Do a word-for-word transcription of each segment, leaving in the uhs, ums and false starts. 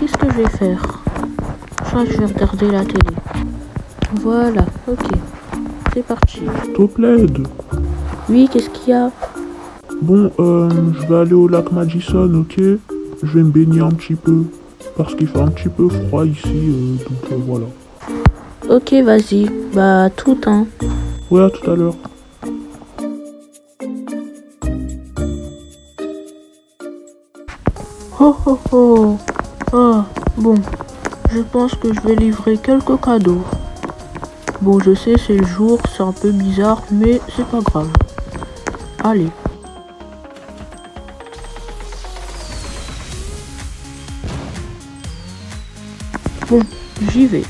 qu'est-ce que je vais faire? Je crois que je vais regarder la télé. Voilà, ok. C'est parti. Topled. Oui, qu'est-ce qu'il y a? Bon, euh, je vais aller au lac Madison, ok? Je vais me baigner un petit peu. Parce qu'il fait un petit peu froid ici, euh, donc euh, voilà. Ok, vas-y. Bah, tout, hein. Ouais, à tout à l'heure. Oh, oh, oh. Ah, bon. Je pense que je vais livrer quelques cadeaux. Bon, je sais, c'est le jour, c'est un peu bizarre, mais c'est pas grave. Allez. Bon, j'y vais.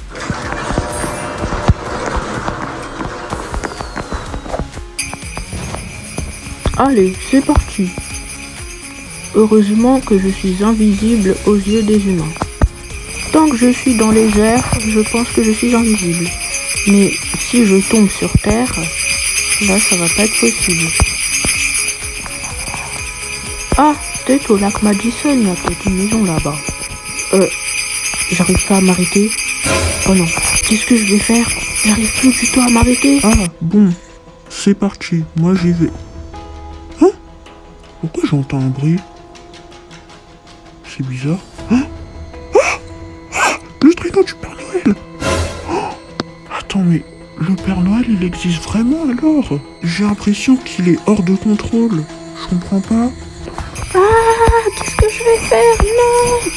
Allez, c'est parti. Heureusement que je suis invisible aux yeux des humains. Tant que je suis dans les airs, je pense que je suis invisible. Mais si je tombe sur terre, là, ça va pas être possible. Ah, peut-être au lac Madison, il y a peut-être une maison là-bas. Euh, j'arrive pas à m'arrêter. Oh non, qu'est-ce que je vais faire? J'arrive plus du tout à m'arrêter. Ah, bon. C'est parti. Moi, j'y vais. Hein? Pourquoi j'entends un bruit? C'est bizarre. Hein? Ah! Ah! Le traîneau du Père Noël! Oh! Attends, mais le Père Noël, il existe vraiment alors? J'ai l'impression qu'il est hors de contrôle. Je comprends pas. Ah, qu'est-ce que je vais faire? Non!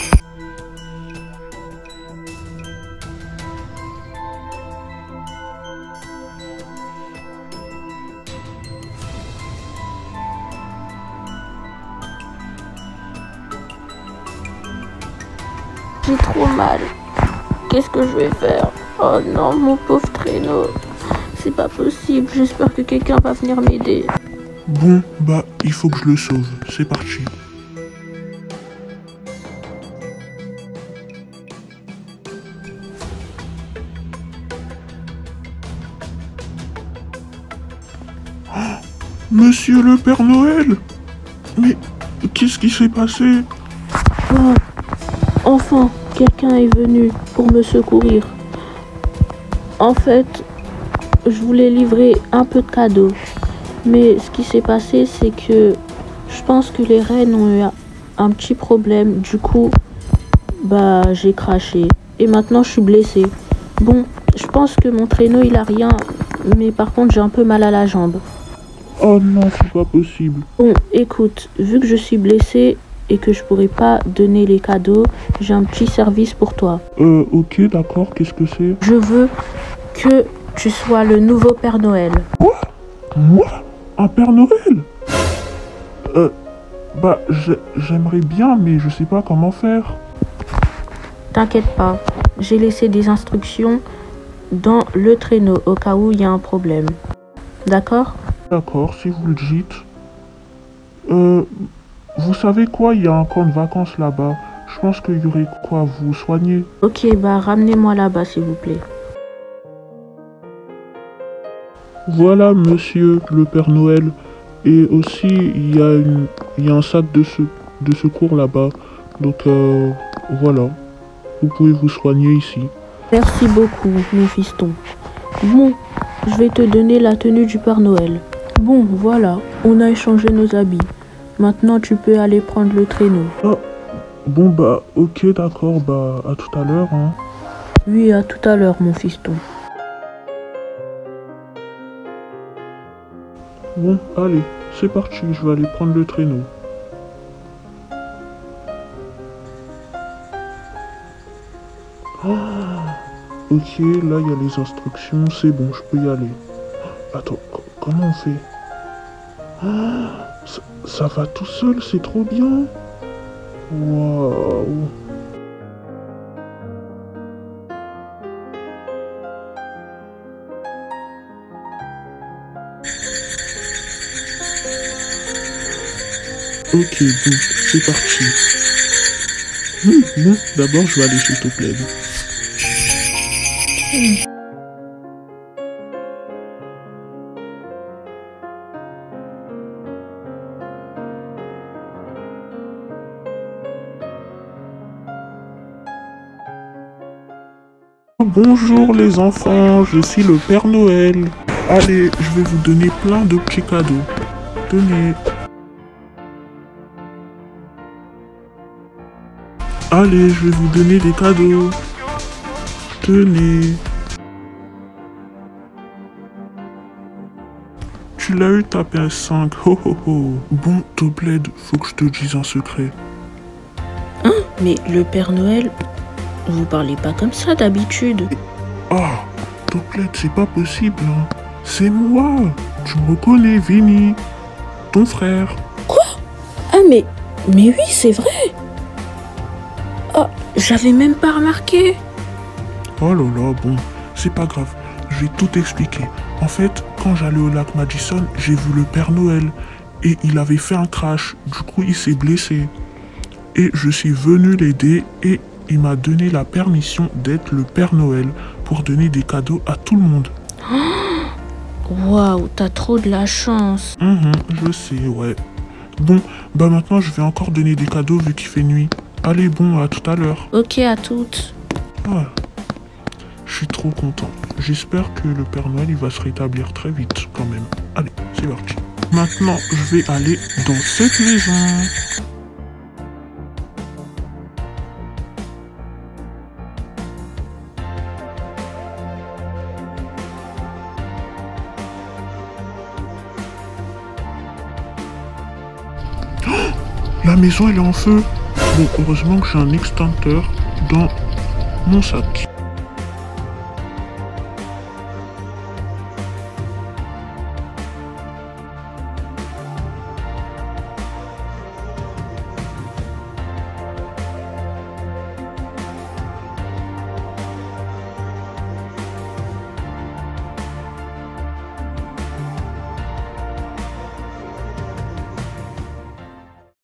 J'ai trop mal. Qu'est-ce que je vais faire? Oh non, mon pauvre traîneau. C'est pas possible. J'espère que quelqu'un va venir m'aider. Bon, bah, il faut que je le sauve. C'est parti. Oh, Monsieur le Père Noël! Mais qu'est-ce qui s'est passé? Oh, enfin, quelqu'un est venu pour me secourir. En fait, je voulais livrer un peu de cadeaux. Mais ce qui s'est passé, c'est que je pense que les rennes ont eu un petit problème. Du coup, bah, j'ai craché. Et maintenant, je suis blessée. Bon, je pense que mon traîneau, il a rien. Mais par contre, j'ai un peu mal à la jambe. Oh non, c'est pas possible. Bon, écoute, vu que je suis blessée et que je pourrais pas donner les cadeaux, j'ai un petit service pour toi. Euh, ok, d'accord, qu'est-ce que c'est? Je veux que tu sois le nouveau Père Noël. Quoi? Moi? Un Père Noël? Euh, bah, j'ai- j'aimerais bien, mais je sais pas comment faire. T'inquiète pas, j'ai laissé des instructions dans le traîneau au cas où il y a un problème. D'accord? D'accord, si vous le dites. Euh, vous savez quoi? Il y a un camp de vacances là-bas. Je pense qu'il y aurait quoi vous soigner. Ok, bah ramenez-moi là-bas s'il vous plaît. Voilà, monsieur le Père Noël. Et aussi, il y a, une, il y a un sac de, se- de secours là-bas. Donc, euh, voilà. Vous pouvez vous soigner ici. Merci beaucoup, mon fiston. Bon, je vais te donner la tenue du Père Noël. Bon, voilà, on a échangé nos habits. Maintenant, tu peux aller prendre le traîneau. Ah, bon bah, ok, d'accord, bah, à tout à l'heure, hein. Oui, à tout à l'heure, mon fiston. Bon, allez, c'est parti, je vais aller prendre le traîneau. Ah, ok, là, il y a les instructions, c'est bon, je peux y aller. Attends, co- comment on fait? Ah, ça, ça va tout seul, c'est trop bien. Waouh. Ok, bon, c'est parti. Hum, bon, d'abord, je vais aller chez Topled. Bonjour les enfants, je suis le Père Noël. Allez, je vais vous donner plein de petits cadeaux. Tenez. Allez, je vais vous donner des cadeaux. Tenez. Tu l'as eu ta P S cinq, ho ho ho. Bon, Topled, faut que je te dise un secret. Hein? Mais le Père Noël, vous parlez pas comme ça d'habitude. Ah, Topled, c'est pas possible, hein. C'est moi. Tu me reconnais, Vinny. Ton frère. Quoi? Ah mais, mais oui, c'est vrai. Oh, j'avais même pas remarqué. Oh là là, bon, c'est pas grave. Je vais tout expliquer. En fait, quand j'allais au lac Madison, j'ai vu le Père Noël. Et il avait fait un crash. Du coup, il s'est blessé. Et je suis venu l'aider et il m'a donné la permission d'être le Père Noël pour donner des cadeaux à tout le monde. Waouh, t'as trop de la chance. Mhm, je sais, ouais. Bon, bah maintenant je vais encore donner des cadeaux vu qu'il fait nuit. Allez, bon, à tout à l'heure. Ok, à toutes. Ah, je suis trop content. J'espère que le Père Noël il va se rétablir très vite quand même. Allez, c'est parti. Maintenant, je vais aller dans cette maison. La maison elle est en feu. Bon, heureusement que j'ai un extincteur dans mon sac.